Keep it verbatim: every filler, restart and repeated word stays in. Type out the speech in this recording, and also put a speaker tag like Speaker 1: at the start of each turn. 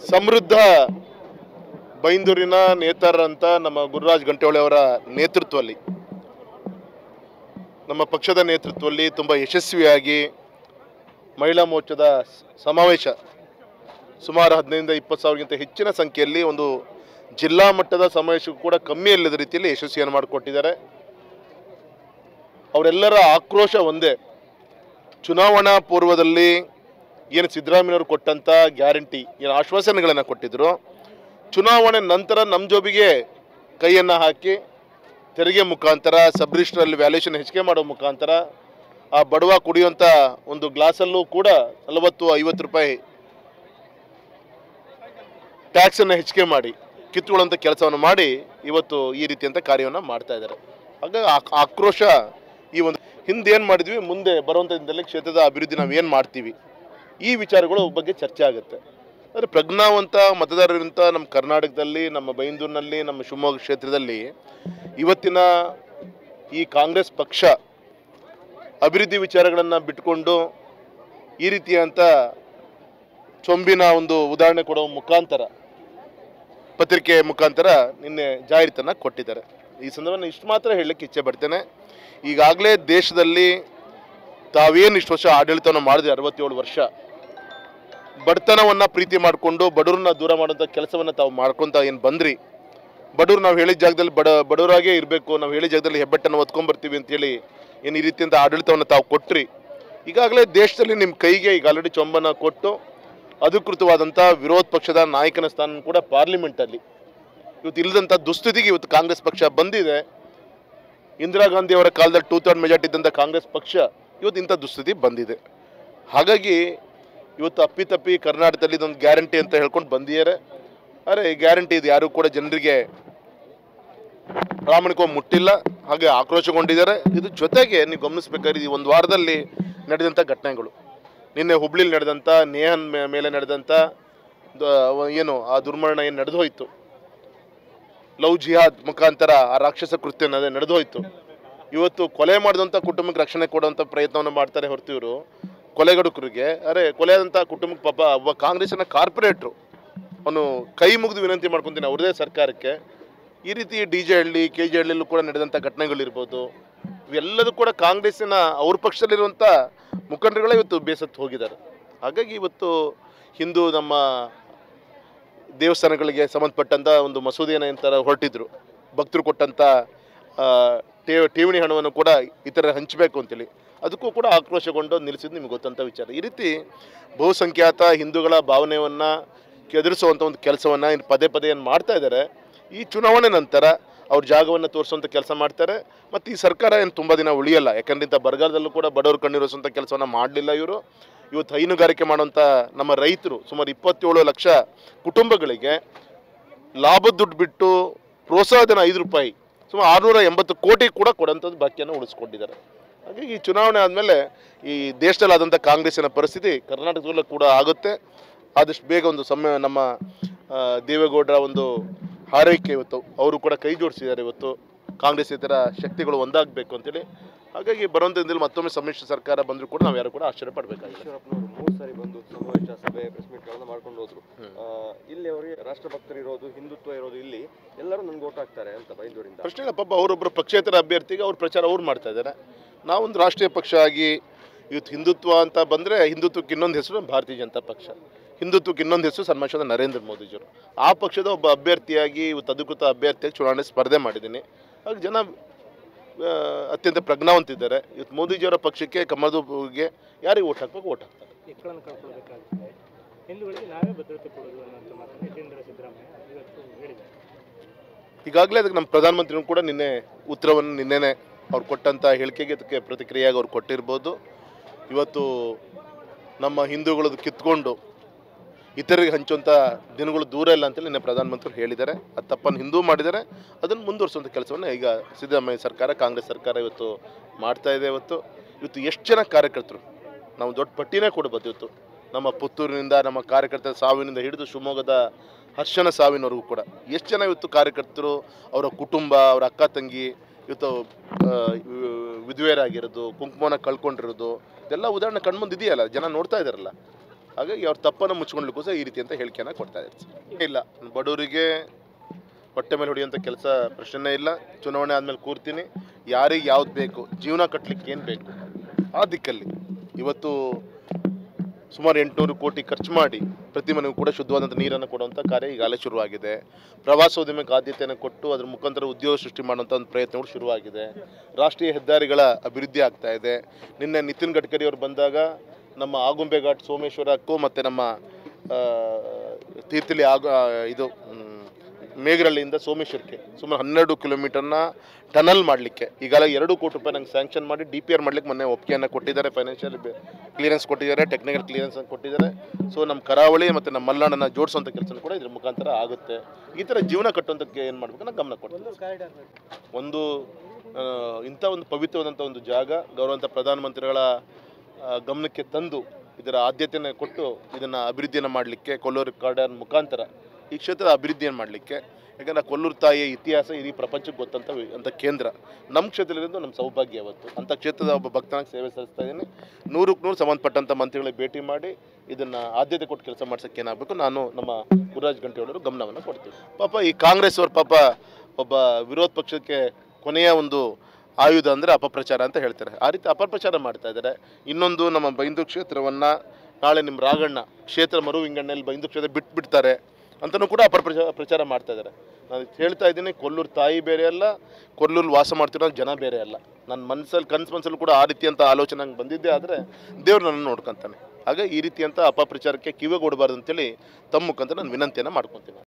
Speaker 1: ಸಮೃದ್ಧ ಬೈಂದೂರಿನ ನೇತಾರರಂತ ನಮ್ಮ ಗುರುರಾಜ್ ಗಂಟೆಹೊಳೆ ಅವರ ನೇತೃತ್ವದಲ್ಲಿ ನಮ್ಮ ಪಕ್ಷದ ನೇತೃತ್ವದಲ್ಲಿ ತುಂಬ ಯಶಸ್ವಿಯಾಗಿ ಮಹಿಳಾ ಮೋರ್ಚಾದ ಸಮಾವೇಶ ಸುಮಾರು ಹದಿನೈದರಿಂದ ಇಪ್ಪತ್ತು ಸಾವಿರಕ್ಕಿಂತ ಹೆಚ್ಚಿನ ಸಂಖ್ಯೆಯಲ್ಲಿ ಒಂದು ಜಿಲ್ಲಾ ಮಟ್ಟದ ಸಮಾವೇಶಕ್ಕೂ ಕೂಡ ಕಮ್ಮಿ ಇಲ್ಲದ ರೀತಿಯಲ್ಲಿ ಯಶಸ್ವಿಯನ್ನು ಮಾಡಿಕೊಟ್ಟಿದ್ದಾರೆ. ಅವರೆಲ್ಲರ ಆಕ್ರೋಶ ಒಂದೇ, ಚುನಾವಣಾ ಪೂರ್ವದಲ್ಲಿ ಏನು ಸಿದ್ದರಾಮಯ್ಯವರು ಕೊಟ್ಟಂಥ ಗ್ಯಾರಂಟಿ ಏನು ಆಶ್ವಾಸನೆಗಳನ್ನು ಕೊಟ್ಟಿದ್ದರು, ಚುನಾವಣೆ ನಂತರ ನಮ್ಮ ಜೋಬಿಗೆ ಕೈಯನ್ನು ಹಾಕಿ ತೆರಿಗೆ ಮುಖಾಂತರ ಸಬ್ ರಿಜಿಸ್ಟ್ರಲ್ಲಿ ವ್ಯಾಲ್ಯೂಷನ್ ಹೆಚ್ಚಿಗೆ ಮಾಡೋ ಮುಖಾಂತರ ಆ ಬಡವ ಕುಡಿಯುವಂಥ ಒಂದು ಗ್ಲಾಸಲ್ಲೂ ಕೂಡ ನಲವತ್ತು ಐವತ್ತು ರೂಪಾಯಿ ಟ್ಯಾಕ್ಸನ್ನು ಹೆಚ್ಚಿಗೆ ಮಾಡಿ ಕಿತ್ತುಕೊಳ್ಳುವಂಥ ಕೆಲಸವನ್ನು ಮಾಡಿ ಇವತ್ತು ಈ ರೀತಿಯಂಥ ಕಾರ್ಯವನ್ನು ಮಾಡ್ತಾ ಇದ್ದಾರೆ. ಹಾಗಾಗಿ ಆಕ್ರೋಶ ಈ ಒಂದು ಹಿಂದೆ ಏನು ಮಾಡಿದ್ವಿ, ಮುಂದೆ ಬರುವಂಥ ದಿನದಲ್ಲಿ ಕ್ಷೇತ್ರದ ಅಭಿವೃದ್ಧಿ ನಾವು ಏನು ಮಾಡ್ತೀವಿ, ಈ ವಿಚಾರಗಳು ಬಗ್ಗೆ ಚರ್ಚೆ ಆಗುತ್ತೆ. ಅಂದರೆ ಪ್ರಜ್ಞಾವಂತ ಮತದಾರರಂತ ನಮ್ಮ ಕರ್ನಾಟಕದಲ್ಲಿ, ನಮ್ಮ ಬೈಂದೂರಿನಲ್ಲಿ, ನಮ್ಮ ಶಿವಮೊಗ್ಗ ಕ್ಷೇತ್ರದಲ್ಲಿ ಇವತ್ತಿನ ಈ ಕಾಂಗ್ರೆಸ್ ಪಕ್ಷ ಅಭಿವೃದ್ಧಿ ವಿಚಾರಗಳನ್ನು ಬಿಟ್ಟುಕೊಂಡು ಈ ರೀತಿಯಂಥ ಚೊಂಬಿನ ಒಂದು ಉದಾಹರಣೆ ಕೊಡುವ ಮುಖಾಂತರ ಪತ್ರಿಕೆ ಮುಖಾಂತರ ನಿನ್ನೆ ಜಾಹೀರಾತನ್ನು ಕೊಟ್ಟಿದ್ದಾರೆ. ಈ ಸಂದರ್ಭದಲ್ಲಿ ಇಷ್ಟು ಮಾತ್ರ ಹೇಳಲಿಕ್ಕೆ ಇಚ್ಛೆ ಪಡ್ತೇನೆ, ಈಗಾಗಲೇ ದೇಶದಲ್ಲಿ ತಾವೇನು ಇಷ್ಟು ವರ್ಷ ಆಡಳಿತವನ್ನು ಮಾಡಿದೆ, ಅರವತ್ತೇಳು ವರ್ಷ ಬಡತನವನ್ನು ಪ್ರೀತಿ ಮಾಡಿಕೊಂಡು ಬಡವ್ರನ್ನ ದೂರ ಮಾಡುವಂಥ ಕೆಲಸವನ್ನು ತಾವು ಮಾಡ್ಕೊತ ಏನು ಬಂದ್ರಿ, ಬಡವ್ರು ನಾವು ಹೇಳಿದ ಜಾಗದಲ್ಲಿ ಬಡ ಬಡವರಾಗೇ ಇರಬೇಕು, ನಾವು ಹೇಳಿದ ಜಾಗದಲ್ಲಿ ಹೆಬ್ಬೆಟ್ಟನ್ನು ಹೊತ್ಕೊಂಡ್ಬರ್ತೀವಿ ಅಂತೇಳಿ ಏನು ಈ ರೀತಿಯಿಂದ ಆಡಳಿತವನ್ನು ತಾವು ಕೊಟ್ರಿ. ಈಗಾಗಲೇ ದೇಶದಲ್ಲಿ ನಿಮ್ಮ ಕೈಗೆ ಈಗ ಆಲ್ರೆಡಿ ಚೊಂಬನ್ನು ಕೊಟ್ಟು ಅಧಿಕೃತವಾದಂಥ ವಿರೋಧ ಪಕ್ಷದ ನಾಯಕನ ಸ್ಥಾನ ಕೂಡ ಪಾರ್ಲಿಮೆಂಟಲ್ಲಿ ಇವತ್ತು ಇಲ್ಲದಂಥ ದುಸ್ಥಿತಿಗೆ ಇವತ್ತು ಕಾಂಗ್ರೆಸ್ ಪಕ್ಷ ಬಂದಿದೆ. ಇಂದಿರಾ ಗಾಂಧಿ ಅವರ ಕಾಲದಲ್ಲಿ ಟೂ ಥರ್ಡ್ ಮೆಜಾರಿಟಿ ಇದ್ದಂಥ ಕಾಂಗ್ರೆಸ್ ಪಕ್ಷ ಇವತ್ತು ಇಂಥ ದುಸ್ಥಿತಿ ಬಂದಿದೆ. ಹಾಗಾಗಿ ಇವತ್ತು ಅಪ್ಪಿತಪ್ಪಿ ಕರ್ನಾಟಕದಲ್ಲಿ ಇದೊಂದು ಗ್ಯಾರಂಟಿ ಅಂತ ಹೇಳ್ಕೊಂಡು ಬಂದಿದ್ದಾರೆ. ಅರೆ ಗ್ಯಾರಂಟಿ ಇದು ಯಾರು ಕೂಡ ಜನರಿಗೆ ಪ್ರಾಮಾಣಿಕವಾಗಿ ಮುಟ್ಟಿಲ್ಲ, ಹಾಗೆ ಆಕ್ರೋಶಗೊಂಡಿದ್ದಾರೆ. ಇದು ಜೊತೆಗೆ ನೀವು ಗಮನಿಸಬೇಕಾದ್ರೆ ಈ ಒಂದು ವಾರದಲ್ಲಿ ನಡೆದಂಥ ಘಟನೆಗಳು, ನಿನ್ನೆ ಹುಬ್ಳಿಲಿ ನಡೆದಂಥ ನೇಹನ್ ಮೇಲೆ ನಡೆದಂಥ ಏನು ಆ ದುರ್ಮರಣ ಏನು ನಡೆದು ಹೋಯಿತು, ಲವ್ ಜಿಹಾದ್ ಮುಖಾಂತರ ಆ ರಾಕ್ಷಸ ಕೃತ್ಯ ನಡೆದು ಹೋಯಿತು. ಇವತ್ತು ಕೊಲೆ ಮಾಡಿದಂಥ ಕುಟುಂಬಕ್ಕೆ ರಕ್ಷಣೆ ಕೊಡುವಂಥ ಪ್ರಯತ್ನವನ್ನು ಮಾಡ್ತಾರೆ ಹೊರತು ಇವರು ಕೊಲೆಗಡುಕರಿಗೆ. ಅರೆ ಕೊಲೆಯಾದಂಥ ಕುಟುಂಬಕ್ಕೆ ಪಾಪ ಒಬ್ಬ ಕಾಂಗ್ರೆಸ್ಸಿನ ಕಾರ್ಪೊರೇಟ್ರು ಅವನು ಕೈ ಮುಗಿದು ವಿನಂತಿ ಮಾಡ್ಕೊತೀನಿ ಅವ್ರದೇ ಸರ್ಕಾರಕ್ಕೆ, ಈ ರೀತಿ D J Halli K J ಹಳ್ಳಿಯಲ್ಲೂ ಕೂಡ ನಡೆದಂಥ ಘಟನೆಗಳಿರ್ಬೋದು, ಇವೆಲ್ಲದೂ ಕೂಡ ಕಾಂಗ್ರೆಸ್ಸಿನ ಅವ್ರ ಪಕ್ಷದಲ್ಲಿರುವಂಥ ಮುಖಂಡರುಗಳೇ ಇವತ್ತು ಬೇಸತ್ತು ಹೋಗಿದ್ದಾರೆ. ಹಾಗಾಗಿ ಇವತ್ತು ಹಿಂದೂ ನಮ್ಮ ದೇವಸ್ಥಾನಗಳಿಗೆ ಸಂಬಂಧಪಟ್ಟಂಥ ಒಂದು ಮಸೂದೆಯನ್ನು ಏನಂತಾರೆ ಹೊರಟಿದ್ರು, ಭಕ್ತರು ಕೊಟ್ಟಂಥ ಠೇವ ಠೇವಣಿ ಹಣವನ್ನು ಕೂಡ ಇತರ ಹಂಚಬೇಕು ಅಂತೇಳಿ ಅದಕ್ಕೂ ಕೂಡ ಆಕ್ರೋಶಗೊಂಡು ನಿಲ್ಲಿಸಿದ್ದು ನಿಮ್ಗೆ ಗೊತ್ತಂಥ ವಿಚಾರ. ಈ ರೀತಿ ಬಹುಸಂಖ್ಯಾತ ಹಿಂದೂಗಳ ಭಾವನೆಯನ್ನು ಕೆದರಿಸುವಂಥ ಒಂದು ಕೆಲಸವನ್ನು ಇನ್ನು ಪದೇ ಪದೇ ಏನು ಮಾಡ್ತಾ ಇದ್ದಾರೆ. ಈ ಚುನಾವಣೆ ನಂತರ ಅವ್ರ ಜಾಗವನ್ನು ತೋರಿಸುವಂಥ ಕೆಲಸ ಮಾಡ್ತಾರೆ. ಮತ್ತು ಈ ಸರ್ಕಾರ ಏನು ತುಂಬ ದಿನ ಉಳಿಯಲ್ಲ, ಯಾಕಂದ್ರೆ ಇಂಥ ಬರಗಾಲದಲ್ಲೂ ಕೂಡ ಬಡವರು ಕಣ್ಣಿರಿಸುವಂಥ ಕೆಲಸವನ್ನು ಮಾಡಲಿಲ್ಲ ಇವರು. ಇವತ್ತು ಹೈನುಗಾರಿಕೆ ಮಾಡುವಂಥ ನಮ್ಮ ರೈತರು ಸುಮಾರು ಇಪ್ಪತ್ತೇಳು ಲಕ್ಷ ಕುಟುಂಬಗಳಿಗೆ ಲಾಭದ ದುಡ್ಡು ಬಿಟ್ಟು ಪ್ರೋತ್ಸಾಹಧನ ಐದು ರೂಪಾಯಿ ಸುಮಾರು ಆರುನೂರ ಎಂಬತ್ತು ಕೋಟಿ ಕೂಡ ಕೊಡೋಂಥದ್ದು ಬಾಕಿಯನ್ನು ಉಳಿಸ್ಕೊಂಡಿದ್ದಾರೆ. ಹಾಗಾಗಿ ಈ ಚುನಾವಣೆ ಆದಮೇಲೆ ಈ ದೇಶದಲ್ಲಾದಂಥ ಕಾಂಗ್ರೆಸ್ಸಿನ ಪರಿಸ್ಥಿತಿ ಕರ್ನಾಟಕದಲ್ಲೂ ಕೂಡ ಆಗುತ್ತೆ. ಆದಷ್ಟು ಬೇಗ ಒಂದು ಸಮ ನಮ್ಮ ದೇವೇಗೌಡರ ಒಂದು ಹಾರೈಕೆ ಇವತ್ತು ಅವರು ಕೂಡ ಕೈ ಜೋಡಿಸಿದ್ದಾರೆ. ಇವತ್ತು ಕಾಂಗ್ರೆಸ್ ಇತರ ಶಕ್ತಿಗಳು ಒಂದಾಗಬೇಕು ಅಂತೇಳಿ. ಹಾಗಾಗಿ ಬರುವಂಥ ದಿನದಲ್ಲಿ ಮತ್ತೊಮ್ಮೆ ಸಮ್ಮಿಶ್ರ ಸರ್ಕಾರ ಬಂದರೂ ಕೂಡ ನಾವು ಯಾರು ಕೂಡ ಆಶ್ಚರ್ಯ ಪಡಬೇಕಾಗಿದೆ.
Speaker 2: ಈಶ್ವರಪ್ಪನವರು ಮೂರು ಸಾರಿ ಬಂದು ಸಮಾವೇಶ ಸಭೆ ಪ್ರೆಸ್ ಮೀಟ್ಗಳನ್ನು ಮಾಡ್ಕೊಂಡು ಹೋದ್ರು. ಇಲ್ಲಿ ಅವರಿಗೆ ರಾಷ್ಟ್ರಭಕ್ತರು ಇರೋದು, ಹಿಂದುತ್ವ ಇರೋದು, ಇಲ್ಲಿ ಎಲ್ಲರೂ ನನ್ಗೆ ಓಟ್ ಹಾಕ್ತಾರೆ ಅಂತ ಬೈಂದೂರಿಂದ
Speaker 1: ಪ್ರಶ್ನೆ ಇಲ್ಲ. ಪಾಪ ಅವರೊಬ್ಬರು ಪಕ್ಷೇತರ ಅಭ್ಯರ್ಥಿಗೆ ಅವ್ರ ಪ್ರಚಾರ ಅವ್ರು ಮಾಡ್ತಾ ಇದ್ದಾರೆ. ನಾವೊಂದು ರಾಷ್ಟ್ರೀಯ ಪಕ್ಷ ಆಗಿ ಇವತ್ತು ಹಿಂದುತ್ವ ಅಂತ ಬಂದರೆ ಹಿಂದುತ್ವಕ್ಕೆ ಇನ್ನೊಂದು ಹೆಸರು ಭಾರತೀಯ ಜನತಾ ಪಕ್ಷ, ಹಿಂದುತ್ವಕ್ಕೆ ಇನ್ನೊಂದು ಹೆಸರು ಸನ್ಮಾನಿಸಿದ ನರೇಂದ್ರ ಮೋದಿಜಿಯವರು. ಆ ಪಕ್ಷದ ಒಬ್ಬ ಅಭ್ಯರ್ಥಿಯಾಗಿ ಇವತ್ತು ಅಧಿಕೃತ ಅಭ್ಯರ್ಥಿಯಾಗಿ ಚುನಾವಣೆ ಸ್ಪರ್ಧೆ ಮಾಡಿದ್ದೀನಿ. ಹಾಗೆ ಜನ ಅತ್ಯಂತ ಪ್ರಜ್ಞಾವಂತಿದ್ದಾರೆ. ಇವತ್ತು ಮೋದಿಜಿಯವರ ಪಕ್ಷಕ್ಕೆ ಕಮಲದಗೆ ಯಾರಿಗೆ ಓಟ್ ಹಾಕಬೇಕು ಓಟ್ ಹಾಕ್ತಾರೆ. ಈಗಾಗಲೇ ಅದಕ್ಕೆ ನಮ್ಮ ಪ್ರಧಾನಮಂತ್ರಿಗಳು ಕೂಡ ನಿನ್ನೆ ಉತ್ತರವನ್ನು ನಿನ್ನೆನೆ ಅವ್ರು ಕೊಟ್ಟಂಥ ಹೇಳಿಕೆಗೆ ಅದಕ್ಕೆ ಪ್ರತಿಕ್ರಿಯೆಯಾಗಿ ಅವ್ರು ಕೊಟ್ಟಿರ್ಬೋದು. ಇವತ್ತು ನಮ್ಮ ಹಿಂದೂಗಳದ್ದು ಕಿತ್ಕೊಂಡು ಇತರರಿಗೆ ಹಂಚುವಂಥ ದಿನಗಳು ದೂರ ಇಲ್ಲ ಅಂತೇಳಿ ನಿನ್ನೆ ಪ್ರಧಾನಮಂತ್ರಿಗಳು ಹೇಳಿದ್ದಾರೆ. ಅದು ತಪ್ಪನ್ನು ಹಿಂದೂ ಮಾಡಿದ್ದಾರೆ, ಅದನ್ನು ಮುಂದುವರಿಸುವಂಥ ಕೆಲಸವನ್ನು ಈಗ ಸಿದ್ದರಾಮಯ್ಯ ಸರ್ಕಾರ, ಕಾಂಗ್ರೆಸ್ ಸರ್ಕಾರ ಇವತ್ತು ಮಾಡ್ತಾ ಇದೆ. ಇವತ್ತು ಇವತ್ತು ಎಷ್ಟು ಜನ ಕಾರ್ಯಕರ್ತರು, ನಾವು ದೊಡ್ಡ ಪಟ್ಟಿನೇ ಕೊಡ್ಬೋದು. ಇವತ್ತು ನಮ್ಮ ಪುತ್ತೂರಿನಿಂದ ನಮ್ಮ ಕಾರ್ಯಕರ್ತರ ಸಾವಿನಿಂದ ಹಿಡಿದು ಶಿವಮೊಗ್ಗದ ಹರ್ಷನ ಸಾವಿನವರೆಗೂ ಕೂಡ ಎಷ್ಟು ಜನ ಇವತ್ತು ಕಾರ್ಯಕರ್ತರು, ಅವರ ಕುಟುಂಬ, ಅವರ ಅಕ್ಕ ತಂಗಿ ಇವತ್ತು ವಿಧವೆಯರಾಗಿರೋದು, ಕುಂಕುಮನ ಕಳ್ಕೊಂಡಿರೋದು, ಇದೆಲ್ಲ ಉದಾಹರಣೆ ಕಣ್ಮುಂದೆ ಇದೆಯಲ್ಲ, ಜನ ನೋಡ್ತಾ ಇದ್ದಾರಲ್ಲ. ಹಾಗಾಗಿ ಅವ್ರ ತಪ್ಪನ್ನು ಮುಚ್ಕೊಂಡ್ಲಿಕ್ಕೋಸ್ಕರ ಈ ರೀತಿ ಅಂತ ಹೇಳಿಕೆಯನ್ನು ಕೊಡ್ತಾ ಇದ್ದಾರೆ. ಇಲ್ಲ, ಬಡವರಿಗೆ ಹೊಟ್ಟೆ ಮೇಲೆ ಹೊಡೆಯುವಂಥ ಕೆಲಸ ಪ್ರಶ್ನೆ ಇಲ್ಲ. ಚುನಾವಣೆ ಆದಮೇಲೆ ಕೂರ್ತೀನಿ, ಯಾರಿಗೆ ಯಾವ್ದು ಬೇಕು, ಜೀವನ ಕಟ್ಟಲಿಕ್ಕೆ ಏನು ಬೇಕು ಆ ದಿಕ್ಕಲ್ಲಿ ಇವತ್ತು ಸುಮಾರು ಎಂಟುನೂರು ಕೋಟಿ ಖರ್ಚು ಮಾಡಿ ಪ್ರತಿ ಮನೆಗೂ ಕೂಡ ಶುದ್ಧವಾದಂಥ ನೀರನ್ನು ಕೊಡುವಂಥ ಕಾರ್ಯ ಈಗಾಗಲೇ ಶುರುವಾಗಿದೆ. ಪ್ರವಾಸೋದ್ಯಮಕ್ಕೆ ಆದ್ಯತೆಯನ್ನು ಕೊಟ್ಟು ಅದರ ಮುಖಾಂತರ ಉದ್ಯೋಗ ಸೃಷ್ಟಿ ಮಾಡುವಂಥ ಒಂದು ಪ್ರಯತ್ನಗಳು ಶುರುವಾಗಿದೆ. ರಾಷ್ಟ್ರೀಯ ಹೆದ್ದಾರಿಗಳ ಅಭಿವೃದ್ಧಿ ಆಗ್ತಾ ಇದೆ. ನಿನ್ನೆ ನಿತಿನ್ ಗಡ್ಕರಿ ಅವರು ಬಂದಾಗ ನಮ್ಮ ಆಗುಂಬೆ ಘಾಟ್ ಸೋಮೇಶ್ವರಕ್ಕೂ ಮತ್ತು ನಮ್ಮ ತೀರ್ಥಹಳ್ಳಿ ಆಗ ಇದು ಮೇಘರಳ್ಳಿಯಿಂದ ಸೋಮೇಶ್ವರಕ್ಕೆ ಸುಮಾರು ಹನ್ನೆರಡು ಕಿಲೋಮೀಟರ್ನ ಟನಲ್ ಮಾಡಲಿಕ್ಕೆ ಈಗಾಗಲೇ ಎರಡು ಕೋಟಿ ರೂಪಾಯಿ ನಂಗೆ ಸ್ಯಾಂಕ್ಷನ್ ಮಾಡಿ ಡಿ ಪಿ ಆರ್ ಮಾಡಲಿಕ್ಕೆ ಮೊನ್ನೆ ಒಪ್ಪಿಗೆಯನ್ನು ಕೊಟ್ಟಿದ್ದಾರೆ. ಫೈನಾನ್ಷಿಯಲ್ ಕ್ಲಿಯರೆನ್ಸ್ ಕೊಟ್ಟಿದ್ದಾರೆ, ಟೆಕ್ನಿಕಲ್ ಕ್ಲಿಯರೆನ್ಸ್ ಕೊಟ್ಟಿದ್ದಾರೆ. ಸೊ ನಮ್ಮ ಕರಾವಳಿ ಮತ್ತು ನಮ್ಮ ಮಲೆನಾಡನ್ನು ಜೋಡಿಸುವಂಥ ಕೆಲಸ ಕೂಡ ಇದ್ರ ಮುಖಾಂತರ ಆಗುತ್ತೆ. ಈ ಥರ ಜೀವನ ಕಟ್ಟುವಂಥಕ್ಕೆ ಏನು ಮಾಡಬೇಕು ನಾನು ಗಮನ ಕೊಡ್ತೀನಿ. ಒಂದು ಇಂಥ ಒಂದು ಪವಿತ್ರವಾದಂಥ ಒಂದು ಜಾಗ ಗೌರವಂತ ಪ್ರಧಾನಮಂತ್ರಿಗಳ ಗಮನಕ್ಕೆ ತಂದು ಇದರ ಆದ್ಯತೆಯನ್ನು ಕೊಟ್ಟು ಇದನ್ನು ಅಭಿವೃದ್ಧಿಯನ್ನು ಮಾಡಲಿಕ್ಕೆ ಕೊಲ್ಲೂರು ಕಾರಿಡಾರ್ ಮುಖಾಂತರ ಈ ಕ್ಷೇತ್ರದ ಅಭಿವೃದ್ಧಿಯನ್ನು ಮಾಡಲಿಕ್ಕೆ, ಯಾಕಂದರೆ ಕೊಲ್ಲೂರು ತಾಯಿಯ ಇತಿಹಾಸ ಇಡೀ ಪ್ರಪಂಚಕ್ಕೆ ಗೊತ್ತಂತ ಅಂತ ಕೇಂದ್ರ ನಮ್ಮ ಕ್ಷೇತ್ರದಿಂದ ನಮ್ಮ ಸೌಭಾಗ್ಯ ಅವತ್ತು ಅಂಥ ಕ್ಷೇತ್ರದ ಒಬ್ಬ ಭಕ್ತನಾಗಿ ಸೇವೆ ಸಲ್ಲಿಸ್ತಾ ಇದ್ದೀನಿ. ನೂರಕ್ಕೆ ನೂರು ಸಂಬಂಧಪಟ್ಟಂಥ ಮಂತ್ರಿಗಳಿಗೆ ಭೇಟಿ ಮಾಡಿ ಇದನ್ನು ಆದ್ಯತೆ ಕೊಟ್ಟು ಕೆಲಸ ಮಾಡ್ಸೋಕ್ಕೆ ಏನಾಗಬೇಕು ನಾನು ನಮ್ಮ ಗುರುರಾಜ್ ಗಂಟೆಯವರು ಗಮನವನ್ನು ಕೊಡ್ತೀವಿ. ಪಾಪ ಈ ಕಾಂಗ್ರೆಸ್ ಅವ್ರ ಪಾಪ ಒಬ್ಬ ವಿರೋಧ ಪಕ್ಷಕ್ಕೆ ಕೊನೆಯ ಒಂದು ಆಯುಧ ಅಂದರೆ ಅಪಪ್ರಚಾರ ಅಂತ ಹೇಳ್ತಾರೆ. ಆ ರೀತಿ ಅಪಪ್ರಚಾರ ಮಾಡ್ತಾ ಇದ್ದಾರೆ. ಇನ್ನೊಂದು ನಮ್ಮ ಬೈಂದೂರು ಕ್ಷೇತ್ರವನ್ನು ನಾಳೆ ನಿಮ್ಮ ರಾಘಣ್ಣ ಕ್ಷೇತ್ರ ಮರು ವಿಂಗಡಣೆಯಲ್ಲಿ ಬೈಂದೂರು ಕ್ಷೇತ್ರ ಬಿಟ್ಬಿಡ್ತಾರೆ ಅಂತಲೂ ಕೂಡ ಅಪಪ್ರಚಾರ ಪ್ರಚಾರ ಮಾಡ್ತಾ ಇದ್ದಾರೆ. ನಾನು ಹೇಳ್ತಾ ಇದ್ದೀನಿ, ಕೊಲ್ಲೂರು ತಾಯಿ ಬೇರೆ ಅಲ್ಲ, ಕೊಲ್ಲೂರು ವಾಸ ಮಾಡ್ತಿರೋ ಜನ ಬೇರೆ ಅಲ್ಲ. ನನ್ನ ಮನಸ್ಸಲ್ಲಿ ಕನಸು ಮನಸ್ಸಲ್ಲಿ ಕೂಡ ಆ ರೀತಿಯಂಥ ಆಲೋಚನೆ ನಂಗೆ ಬಂದಿದ್ದೆ. ಆದರೆ ದೇವ್ರು ನನ್ನನ್ನು ನೋಡ್ಕೊತಾನೆ. ಆಗ ಈ ರೀತಿಯಂಥ ಅಪಪ್ರಚಾರಕ್ಕೆ ಕಿವಿಗೊಡಬಾರ್ದು ಅಂತೇಳಿ ತಮ್ಮ ಮುಖಾಂತರ ನಾನು ವಿನಂತಿಯನ್ನು ಮಾಡ್ಕೊತೀನಿ.